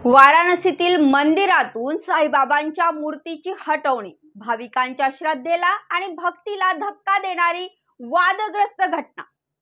वाराणसीतील मंदिरातून साईबाबांच्या मूर्तीची हटवणी, भाविकांच्या श्रद्धेला आणि भक्तीला धक्का देणारी वादग्रस्त घटना।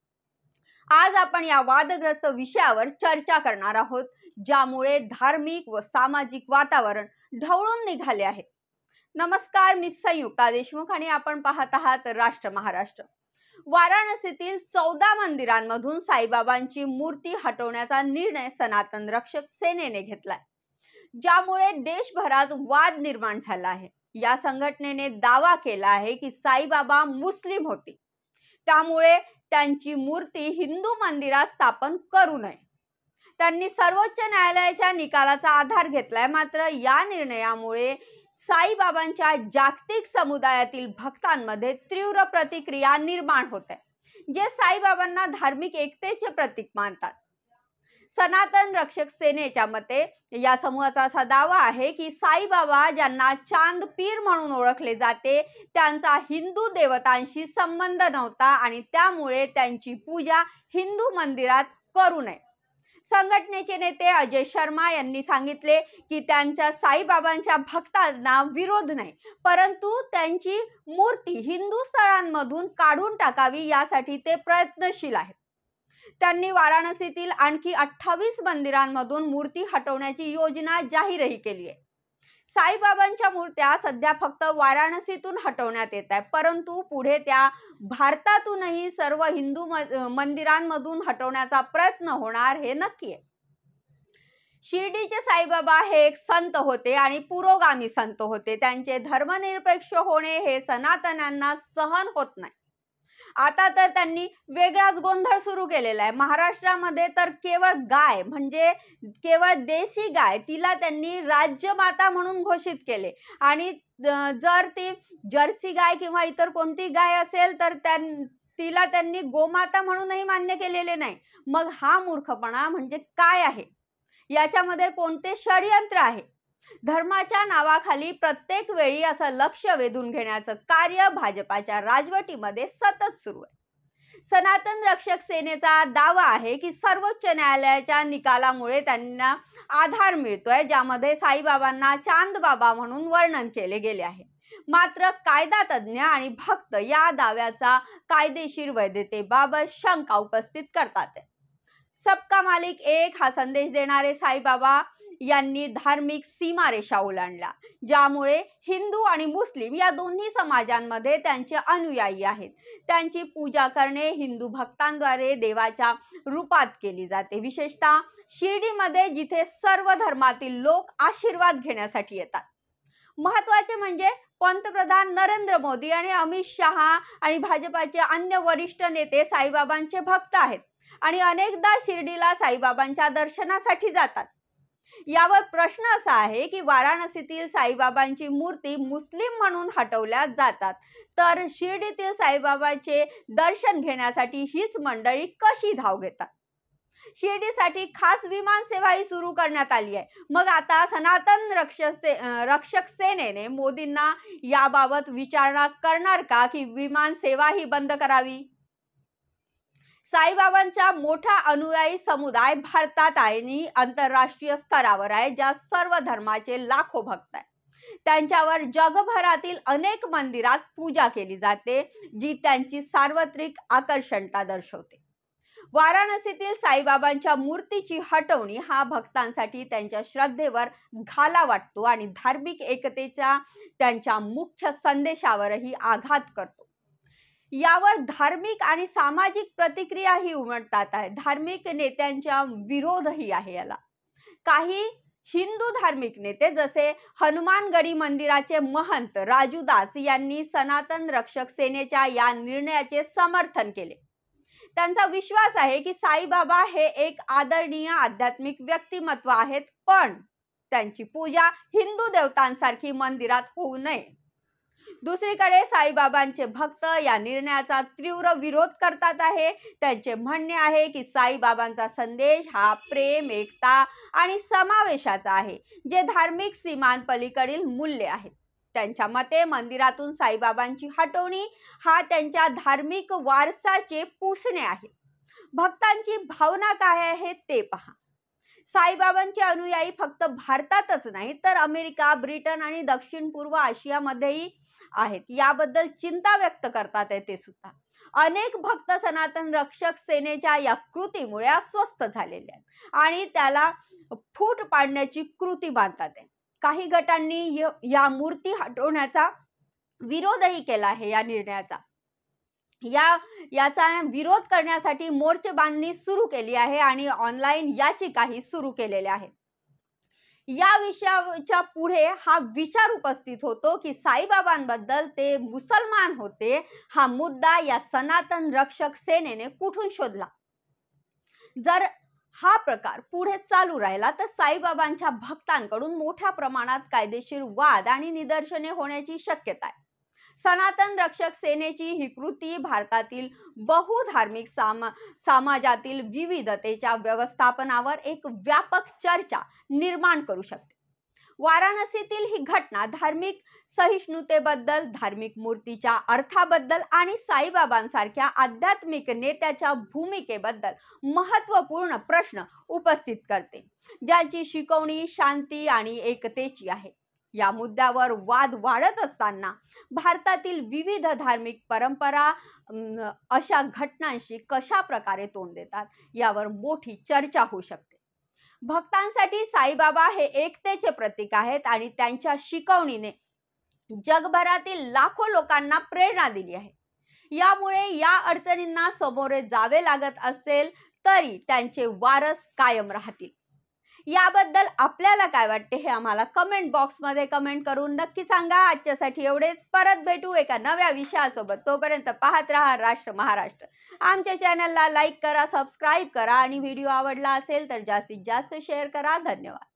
आज आपण या वादग्रस्त विषयावर चर्चा करणार आहोत, ज्यामुळे धार्मिक व सामाजिक वातावरण ढवळून निघाले आहे। नमस्कार, मी संयुक्ता देशमुख आणि आपण पाहत आहात राष्ट्र महाराष्ट्र। वाराणसीतील 14 मंदिरांमधून साईबाबांची मूर्ती हटवण्याचा निर्णय सनातन रक्षक सेनेने घेतलाय, ज्यामुळे देशभरात वाद निर्माण झाला आहे। या संघटनेने दावा केला आहे की साईबाबा मुस्लिम होते, त्यामुळे त्यांची मूर्ती हिंदू मंदिरात स्थापन करू नये। त्यांनी सर्वोच्च न्यायालयाच्या निकालाचा आधार घेतलाय, मात्र या निर्णयामुळे साईबाबांच्या जागतिक समुदायातील भक्तांमध्ये तीव्र प्रतिक्रिया निर्माण होत आहे, जे साईबाबांना धार्मिक एकतेचे प्रतीक मानतात। सनातन रक्षक सेनेच्या मते या समूहाचा असा दावा आहे की साईबाबा, ज्यांना चांद पीर म्हणून ओळखले जाते, त्यांचा हिंदू देवतांशी संबंध नव्हता आणि त्यामुळे त्यांची पूजा हिंदू मंदिरात करू नये। संघटनेचे नेते अजय शर्मा यांनी सांगितले की त्यांच्या साईबाबांच्या भक्तांना विरोध नाही, परंतु त्यांची मूर्ती हिंदू स्थळांमधून काढून टाकावी यासाठी ते प्रयत्नशील आहेत। त्यांनी वाराणसीतील आणखी 28 मंदिरांमधून मूर्ती हटवण्याची योजना जाहीरही केली आहे। साईबाबांच्या मूर्त्या सध्या फक्त वाराणसीतून हटवण्यात येत आहेत, परंतु पुढे त्या भारतातूनही सर्व हिंदू मंदिरांमधून हटवण्याचा प्रयत्न होणार हे नक्की आहे। शिर्डीचे साईबाबा हे एक संत होते आणि पुरोगामी संत होते। त्यांचे धर्मनिरपेक्ष होणे हे सनातन्यांना सहन होत नाही। आता तर त्यांनी वेगळाच गोंधळ सुरू केलेला आहे। महाराष्ट्रामध्ये तर केवळ गाय, म्हणजे केवळ देशी गाय, तिला त्यांनी राज्यमाता म्हणून घोषित केले आणि जर ती जर्सी गाय किंवा इतर कोणती गाय असेल तर तिला त्यांनी गोमाता म्हणूनही मान्य केलेले नाही। मग हा मूर्खपणा म्हणजे काय आहे? याच्यामध्ये कोणते षडयंत्र आहे? धर्माच्या नावाखाली प्रत्येक वेळी असं लक्ष वेधून घेण्याचं कार्य भाजपाच्या राजवटीमध्ये सतत सुरू आहे। सनातन रक्षक सेनेचा दावा आहे की सर्वोच्च न्यायालयाच्या निकालामुळे त्यांना आधार मिळतोय, ज्यामध्ये साईबाबांना चांद बाबा म्हणून वर्णन केले गेले आहे। मात्र कायदा तज्ञ आणि भक्त या दाव्याचा कायदेशीर वैधतेबाबत शंका उपस्थित करतात। सबका मालिक एक हा संदेश देणारे साईबाबा यांनी धार्मिक सीमारेषा ओलांडल्या, ज्यामुळे हिंदू आणि मुस्लिम या दोन्ही समाजांमध्ये त्यांचे अनुयायी आहेत। त्यांची पूजा करणे हिंदू भक्तांद्वारे देवाच्या रूपात केली जाते, विशेषतः शिर्डीमध्ये, जिथे सर्व धर्मातील लोक आशीर्वाद घेण्यासाठी येतात। महत्त्वाचे म्हणजे पंतप्रधान नरेंद्र मोदी आणि अमित शहा आणि भाजपाचे अन्य वरिष्ठ नेते साईबाबांचे भक्त आहेत आणि अनेकदा शिर्डीला साईबाबांच्या दर्शनासाठी जातात। यावर प्रश्न असा आहे की वाराणसीतील साईबाबांची मूर्ती मुस्लिम म्हणून हटवल्या जातात, तर शिर्डीतील साईबाबांचे दर्शन घेण्यासाठी हीच मंडळी कशी धाव घेतात? शिर्डीसाठी खास विमान सेवाही सुरू करण्यात आली आहे। मग आता सनातन रक्षक सेनेने मोदींना याबाबत विचारणा करणार का की विमान सेवाही बंद करावी? साईबाबांचा मोठा अनुयायी समुदाय भारतात आणि आंतरराष्ट्रीय स्तरावर आहे, ज्या सर्व धर्माचे लाखो भक्त आहेत। त्यांच्यावर जगभरातील अनेक मंदिरात पूजा केली जाते, जी त्यांची सार्वत्रिक आकर्षणता दर्शवते। वाराणसीतील साईबाबांच्या मूर्तीची हटवणी हा भक्तांसाठी त्यांच्या श्रद्धेवर घाला वाटतो आणि धार्मिक एकतेच्या त्यांच्या मुख्य संदेशावरही आघात करतो। यावर धार्मिक आणि सामाजिक प्रतिक्रियाही उमटतात आहे। धार्मिक नेत्यांचा विरोधही आहे याला। काही हिंदू धार्मिक नेते जसे हनुमानगढी मंदिराचे महंत राजू दास यांनी सनातन रक्षक सेनेच्या या निर्णयाचे समर्थन केले। त्यांचा विश्वास आहे की साईबाबा हे एक आदरणीय आध्यात्मिक व्यक्तिमत्व आहेत, पण त्यांची पूजा हिंदू देवतांसारखी मंदिरात होऊ नये। दुसरीकडे साईबाबांचे भक्त या निर्णयाचा तीव्र विरोध करतात आहे। त्यांचे म्हणणे आहे की साईबाबांचा संदेश हा प्रेम, एकता आणि समावेशाचा आहे, जे धार्मिक सीमांपलीकडील मूल्य आहेत। त्यांच्या मते मंदिरातून साईबाबांची हटवणी हा त्यांच्या धार्मिक वारसाचे पुसणे आहे। भक्तांची भावना काय आहे ते पहा। साईबाबांचे अनुयायी फक्त भारतातच नाही तर अमेरिका, ब्रिटन आणि दक्षिण पूर्व आशियामध्येही आहेत. याबद्दल चिंता व्यक्त करतात ते सुद्धा. अनेक भक्त सनातन रक्षक सेनेच्या या कृतीमुळे अस्वस्थ झालेले आहेत आणि त्याला फूट पाडण्याची कृती बांधतात आहे. काही गटांनी या मूर्ती हटवण्याचा विरोधही केला आहे या निर्णयाचा. याचा विरोध करण्यासाठी मोर्चेबांधणी सुरू केली आहे आणि ऑनलाईन याचिकाही सुरू केलेल्या आहेत. या विषयाच्या पुढे हा विचार उपस्थित होतो की साईबाबांबद्दल ते मुसलमान होते हा मुद्दा या सनातन रक्षक सेनेने कुठून शोधला. जर हा प्रकार पुढे चालू राहिला तर साईबाबांच्या भक्तांकडून मोठ्या प्रमाणात कायदेशीर वाद आणि निदर्शने होण्याची शक्यता आहे. सनातन रक्षक सेनेची ही कृती भारतातील बहुधार्मिक समाजातील विविधतेच्या व्यवस्थापनावर एक व्यापक चर्चा निर्माण करू शकते. वाराणसीतील ही घटना धार्मिक सहिष्णुतेबद्दल, धार्मिक मूर्तीच्या अर्थाबद्दल आणि साईबाबांसारख्या आध्यात्मिक नेत्याच्या भूमिकेबद्दल महत्त्वपूर्ण प्रश्न उपस्थित करते, ज्याची शिकवणी शांती आणि एकतेची आहे. या मुद्द्यावर वाद वाढत असताना भारतातील विविध धार्मिक परंपरा अशा घटनांशी कशा प्रकारे तोंड देतात यावर मोठी चर्चा होऊ शकते. भक्तांसाठी साईबाबा हे एकतेचे प्रतीक आहेत आणि त्यांच्या शिकवणीने जगभरातील लाखो लोकांना प्रेरणा दिली आहे. यामुळे या अडचणींना सामोरे जावे लागत असेल तरी त्यांचे वारस कायम राहतील. याबद्दल आपल्याला काय वाटते हे आम्हाला कमेंट बॉक्समध्ये कमेंट करून नक्की सांगा. आजच्यासाठी एवढेच. परत भेटू एका नव्या विषयासोबत. तोपर्यंत पाहत राहा राष्ट्र महाराष्ट्र. आमच्या चॅनलला लाईक करा, सबस्क्राईब करा आणि व्हिडिओ आवडला असेल तर जास्तीत जास्त शेअर करा. धन्यवाद.